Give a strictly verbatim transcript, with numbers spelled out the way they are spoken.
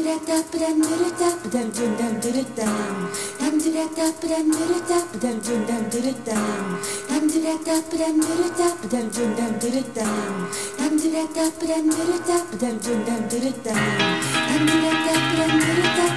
da da ba dum da da ba dum dum dum da da dum. Dum da da ba dum da da ba dum dum dum da da dum. Dum da da ba dum da da ba dum dum dum da da dum. Dum da da ba dum da da ba dum dum dum da da dum. Dum da da ba dum da da